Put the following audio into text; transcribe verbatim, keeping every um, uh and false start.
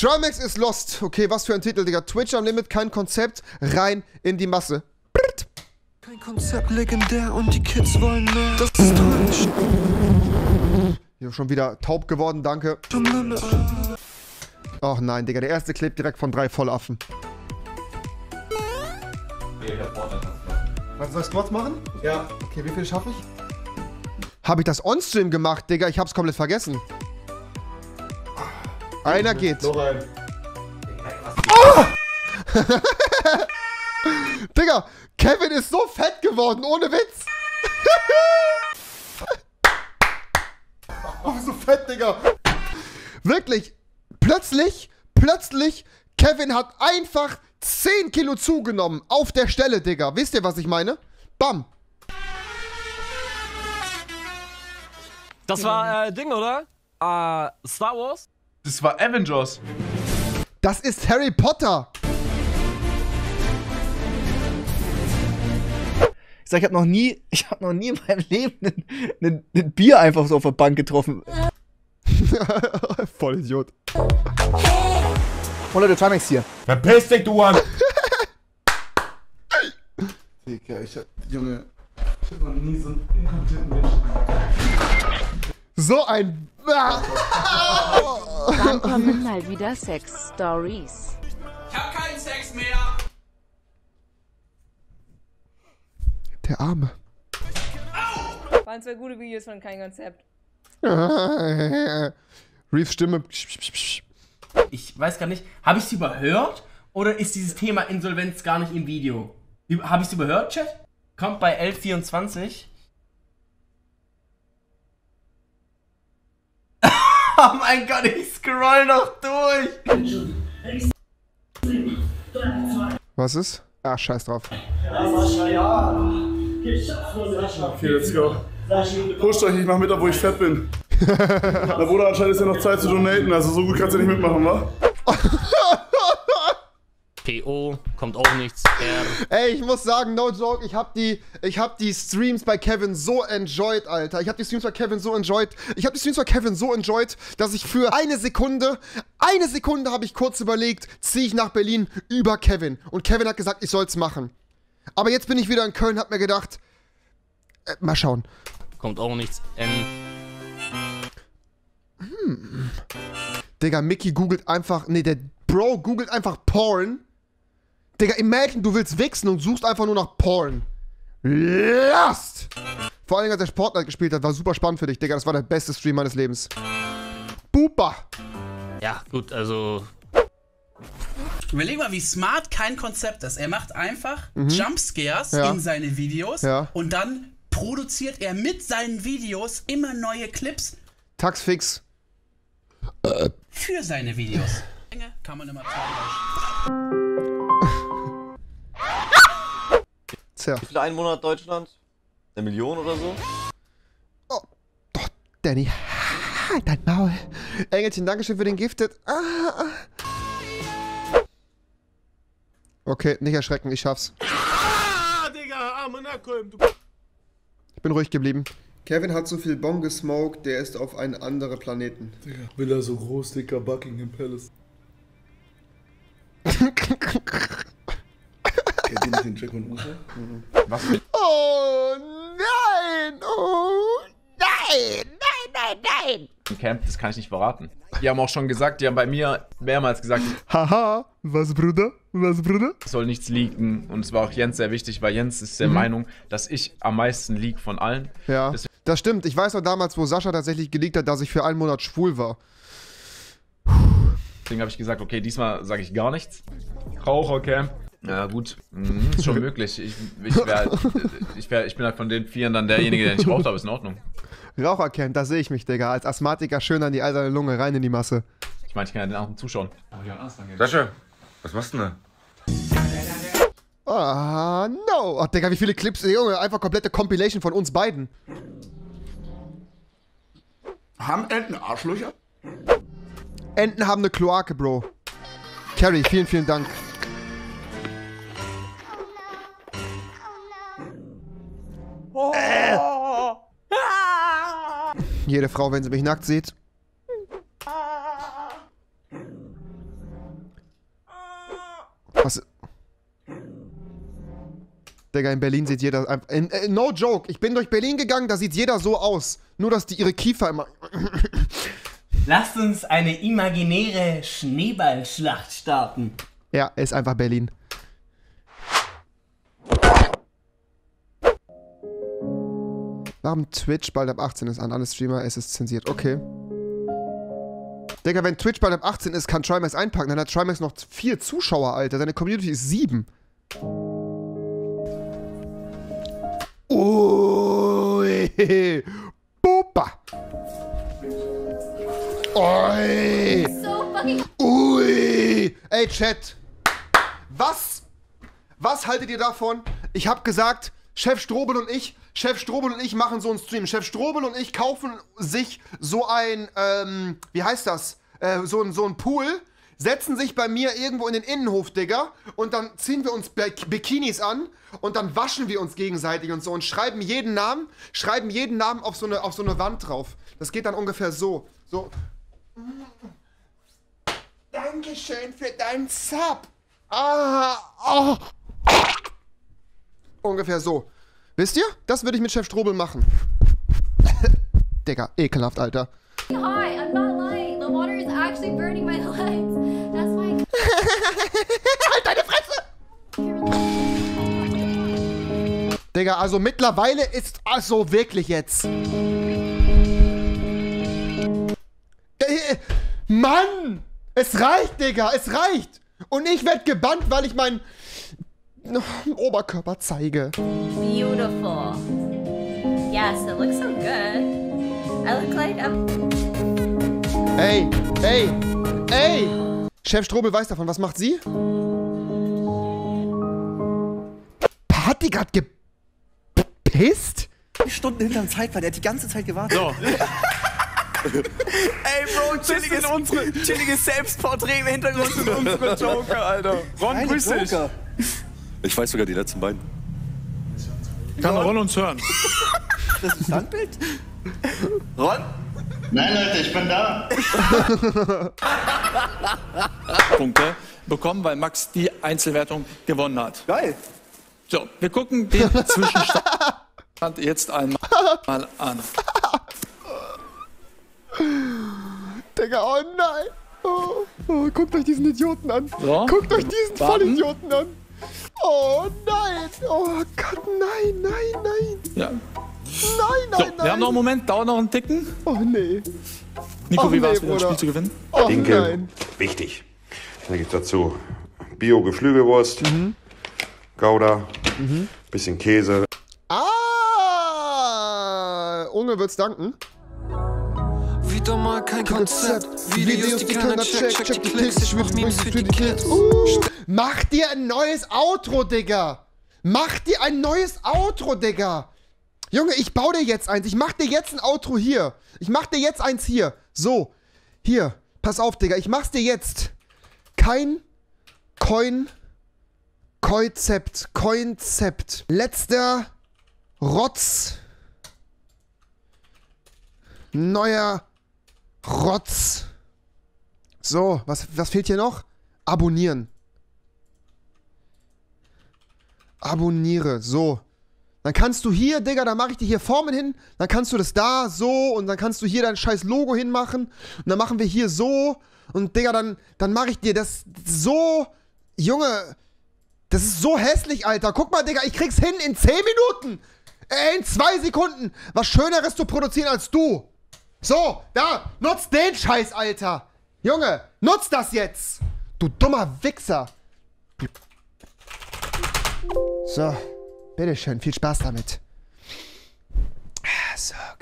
Trimax ist lost. Okay, was für ein Titel, Digga. Twitch am Limit, kein Konzept, rein in die Masse. Brrrt. Kein Konzept, legendär und die Kids wollen mehr. Das ist Deutsch. Ich bin schon wieder taub geworden, danke. Ach nein, Digga, der erste Clip direkt von drei Vollaffen. Was soll ich Squats machen? Ja. Okay, wie viel schaffe ich? Habe ich das on-stream gemacht, Digga? Ich hab's komplett vergessen. Einer geht. Noch ein. Oh! Digga, Kevin ist so fett geworden, ohne Witz. Oh, so fett, Digga. Wirklich, plötzlich, plötzlich, Kevin hat einfach zehn Kilo zugenommen. Auf der Stelle, Digga. Wisst ihr, was ich meine? Bam. Das war, äh, Ding, oder? Äh, Star Wars? Das war Avengers. Das ist Harry Potter. Ich sag, ich hab noch nie, ich hab noch nie in meinem Leben ein Bier einfach so auf der Bank getroffen. Voll Idiot. Oh Leute, Trimax hier. Verpiss dich, du Mann! Digga, ich hab, Junge, ich hab noch nie so einen inkompetenten Menschen. So ein... Dann kommen mal wieder Sex-Stories. Ich hab keinen Sex mehr! Der Arme. Waren zwei gute Videos von kein Konzept. Reefs Stimme. Ich weiß gar nicht, habe ich es überhört? Oder ist dieses Thema Insolvenz gar nicht im Video? Habe ich es überhört, Chat? Kommt bei L vierundzwanzig. Oh mein Gott, ich scroll noch durch. Was ist? Ah, scheiß drauf. Okay, let's go. Pusht euch, ich mach mit, obwohl ich fett bin. Da wurde anscheinend ja noch Zeit zu donaten, also so gut kannst du nicht mitmachen, wa? P O, kommt auch nichts. R. Ey, ich muss sagen, no joke, ich hab die, ich hab die Streams bei Kevin so enjoyed, Alter. Ich hab die Streams bei Kevin so enjoyed. Ich hab die Streams bei Kevin so enjoyed, dass ich für eine Sekunde, eine Sekunde habe ich kurz überlegt, ziehe ich nach Berlin über Kevin. Und Kevin hat gesagt, ich soll's machen. Aber jetzt bin ich wieder in Köln, hab mir gedacht, äh, mal schauen. Kommt auch nichts. N. Hm. Digga, Mickey googelt einfach, nee, der Bro googelt einfach Porn. Digga, imagine, du willst wichsen und suchst einfach nur nach Porn. Lust! Vor allem, als der Sportler gespielt hat, war super spannend für dich, Digga. Das war der beste Stream meines Lebens. Bupa! Ja, gut, also... Überleg mal, wie smart kein Konzept ist. Er macht einfach Mhm. Jumpscares Ja. in seine Videos Ja. und dann produziert er mit seinen Videos immer neue Clips Taxfix. für seine Videos. Kann man immer teilen. Tja. Wie viele Einwohner hat Deutschland? Eine Million oder so? Oh, oh Danny. Halt dein Maul. Engelchen, Dankeschön für den Gifted. Ah. Okay, nicht erschrecken, ich schaff's. Ah, Digga, arme Nackeln, du... Ich bin ruhig geblieben. Kevin hat so viel Bon gesmoked, der ist auf einen anderen Planeten. Digga, Villa so groß, dicker Buckingham Palace. Kennt ihr nicht den Jack und Uso? Mhm. Was? Oh nein! Oh nein! Nein, nein, nein! Im Camp, das kann ich nicht verraten. Die haben auch schon gesagt, die haben bei mir mehrmals gesagt, haha, was Bruder? Was Bruder? es soll nichts leaken. Und es war auch Jens sehr wichtig, weil Jens ist der Mhm. Meinung, dass ich am meisten leak von allen. Ja, Deswegen- das stimmt. Ich weiß noch damals, wo Sascha tatsächlich geleakt hat, dass ich für einen Monat schwul war. Deswegen habe ich gesagt, okay, diesmal sage ich gar nichts. Rauchercamp. Ja gut, mhm, ist schon möglich. Ich, ich, wär, halt- ich, wär, ich bin halt von den Vieren dann derjenige, der nicht raucht, aber ist in Ordnung. Rauchercamp, da sehe ich mich, Digga. Als Asthmatiker schön an die eiserne Lunge, rein in die Masse. Ich meine, ich kann ja den anderen zuschauen. Sascha, was machst du denn da? Ah, no. Ach, Digga, wie viele Clips, Junge. Einfach komplette Compilation von uns beiden. Haben Enten Arschlöcher? Enten haben eine Kloake, Bro. Carrie, vielen, vielen Dank. Äh. Jede Frau, wenn sie mich nackt sieht. Digga, in Berlin sieht jeder einfach. In, äh, no joke, ich bin durch Berlin gegangen, da sieht jeder so aus. Nur, dass die ihre Kiefer immer. Lasst uns eine imaginäre Schneeballschlacht starten. Ja, ist einfach Berlin. Warum Twitch bald ab achtzehn ist an alle Streamer, es ist zensiert. Okay. Digga, wenn Twitch bald ab achtzehn ist, kann Trimax einpacken. Dann hat Trimax noch vier Zuschauer, Alter. Seine Community ist sieben. Ui. Bupa. Ui. Ui. Ey, Chat. Was? Was haltet ihr davon? Ich hab gesagt, Chef Strobel und ich, Chef Strobel und ich machen so einen Stream. Chef Strobel und ich kaufen sich so ein, ähm, wie heißt das? Äh, so ein, so ein Pool, setzen sich bei mir irgendwo in den Innenhof, Digga, und dann ziehen wir uns Bikinis an und dann waschen wir uns gegenseitig und so und schreiben jeden Namen, schreiben jeden Namen auf so eine, auf so eine Wand drauf. Das geht dann ungefähr so. So. Dankeschön für deinen Sub. Ah, oh. Ungefähr so. Wisst ihr? Das würde ich mit Chef Strobel machen. Digga, ekelhaft, Alter. Hi, I'm not lying. The water is actually burning my legs. That's why. Halt deine Fresse! Digga, also mittlerweile ist also wirklich jetzt. Äh, Mann! Es reicht, Digga, es reicht! Und ich werde gebannt, weil ich meinen Oberkörper zeige. Beautiful. Yes, it looks so good. I look like I'm... Ey, ey, ey! Chef Strobel weiß davon, was macht sie? Hat die gerade gepisst? Stunden hinterm Zeitplan, der hat die ganze Zeit gewartet. So. Ey, Bro, chilliges, unsere, chilliges Selbstporträt im Hintergrund sind unsere Joker, Alter. Ron, Keine grüß dich. Joker. Ich weiß sogar die letzten beiden. Kann Ron uns hören? Das ist ein Standbild? Ron? Nein, Leute, ich bin da. Punkte bekommen, weil Max die Einzelwertung gewonnen hat. Geil. So, wir gucken den Zwischenstand jetzt einmal an. Digga, oh nein. Oh, oh, guckt euch diesen Idioten an. So. Guckt euch diesen Warten. Vollidioten an. Oh nein. Oh Gott, nein, nein, nein. Ja. Nein, So, nein, nein. wir haben noch einen Moment, dauert noch einen Ticken. Oh nee. Nico, Oh, wie war nee, es, wieder das Bruder. Spiel zu gewinnen? Oh Dinkel, nein. wichtig. Da gibt es dazu Bio-Geflügelwurst, Mhm. Gouda, bisschen Käse. Ah! Unge wird's danken. Wieder mal kein Konzept. Videos, die keiner checkt. Check die Klicks, ich mach Memes für die Kids. Uh, mach dir ein neues Outro, Digga. Mach dir ein neues Outro, Digga. Junge, ich baue dir jetzt eins. Ich mach dir jetzt ein Outro hier. Ich mach dir jetzt eins hier. So. Hier. Pass auf, Digga. Ich mach's dir jetzt. Kein Coin. Konzept. Konzept. Letzter Rotz. Neuer Rotz. So, was, was fehlt hier noch? Abonnieren. Abonniere, so. Dann kannst du hier, Digga, dann mache ich dir hier Formen hin, dann kannst du das da so und dann kannst du hier dein scheiß Logo hinmachen und dann machen wir hier so und Digga, dann, dann mache ich dir das so, Junge, das ist so hässlich, Alter. Guck mal, Digga, ich krieg's hin in zehn Minuten, äh, in zwei Sekunden, was Schöneres zu produzieren als du. So, da, nutz den Scheiß, Alter. Junge, nutz das jetzt. Du dummer Wichser. So, bitteschön, viel Spaß damit. So.